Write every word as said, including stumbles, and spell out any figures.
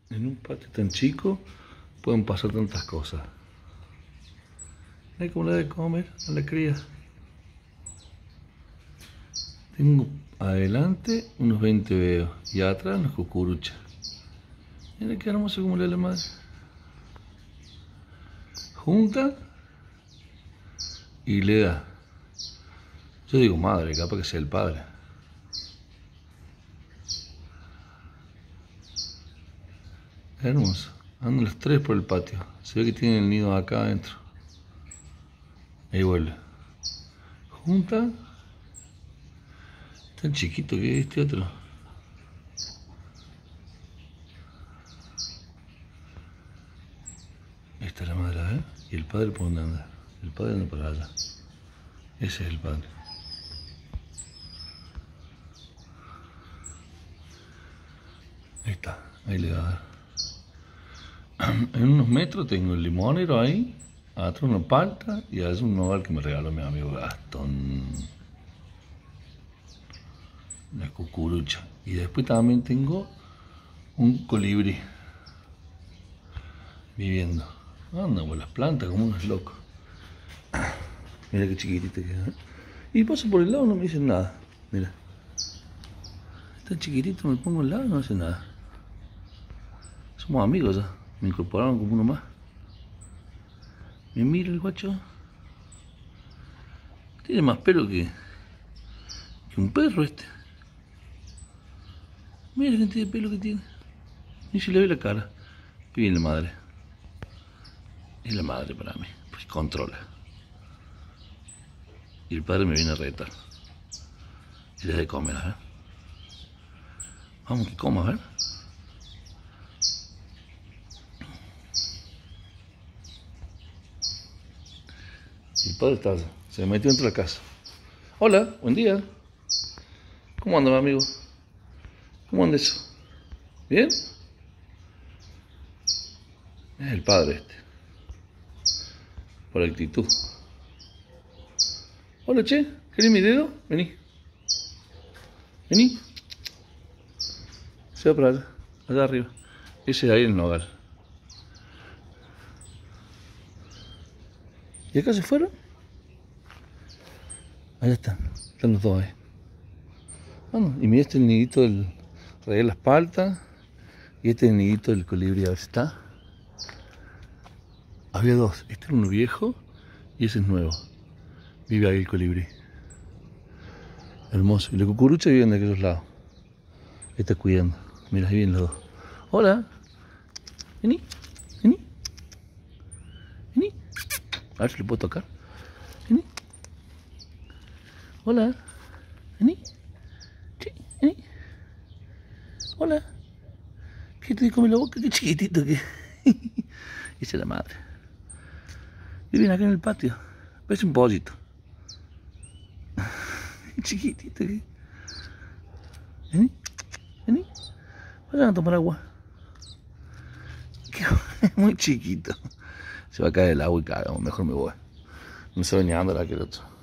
En un patio tan chico pueden pasar tantas cosas. Hay como le da de comer a la cría. Tengo adelante unos veinte veos y atrás unas cucuruchas. Mira qué hermoso como le da la madre. Junta y le da. Yo digo madre, capaz que sea el padre. Hermoso. Andan los tres por el patio. Se ve que tienen el nido acá adentro. Ahí vuelve. Junta. Tan chiquito que es este otro. Esta es la madre, ¿eh? Y el padre por dónde anda. El padre anda para allá. Ese es el padre. Ahí está. Ahí le va a dar. En unos metros tengo el limonero ahí. Atrás una palta y allá un nogal que me regaló mi amigo Gastón. La cucurucha. Y después también tengo un colibrí viviendo. Anda por las plantas como unos locos. Mira qué chiquitito que es. Y paso por el lado y no me dicen nada. Mira. Está chiquitito, me pongo al lado y no hace nada. Somos amigos ya. Me incorporaron como uno más. Me mira el guacho. Tiene más pelo que, que un perro este. Mira la cantidad de pelo que tiene. Ni si le ve la cara. Qué bien la madre. Es la madre para mí. Pues controla. Y el padre me viene a retar. Y le da de comer, ¿eh? Vamos que coma, a ver. El padre está, se metió dentro de la casa. Hola, buen día. ¿Cómo anda, mi amigo? ¿Cómo anda eso? ¿Bien? Es el padre este. Por actitud. Hola, che. ¿Querés mi dedo? Vení. Vení. Se va para allá. Allá arriba. Ese de ahí es el nogal. ¿Y acá se fueron? Allá están. Están los dos ahí. Bueno, y mira este es el nidito del rey de las paltas. Y este es el nidito del colibrí. A ver si está. Había dos. Este es uno viejo y ese es nuevo. Vive ahí el colibrí. Hermoso. Y la cucurucha viven de aquellos lados. Ahí está cuidando. Mira, ahí vienen los dos. Hola. Vení. Vení. Vení. A ver si le puedo tocar. Vení. Hola. Vení. Sí, vení. Hola. ¿Qué te come la boca? Qué chiquitito que. Esa es la madre. Viven acá en el patio. Parece un pollito. Chiquitito que. Vení. Vení. Vayan a tomar agua. Muy chiquito. Se va a caer el agua y cagamos. Mejor me voy. No se va ni a andar aquel otro.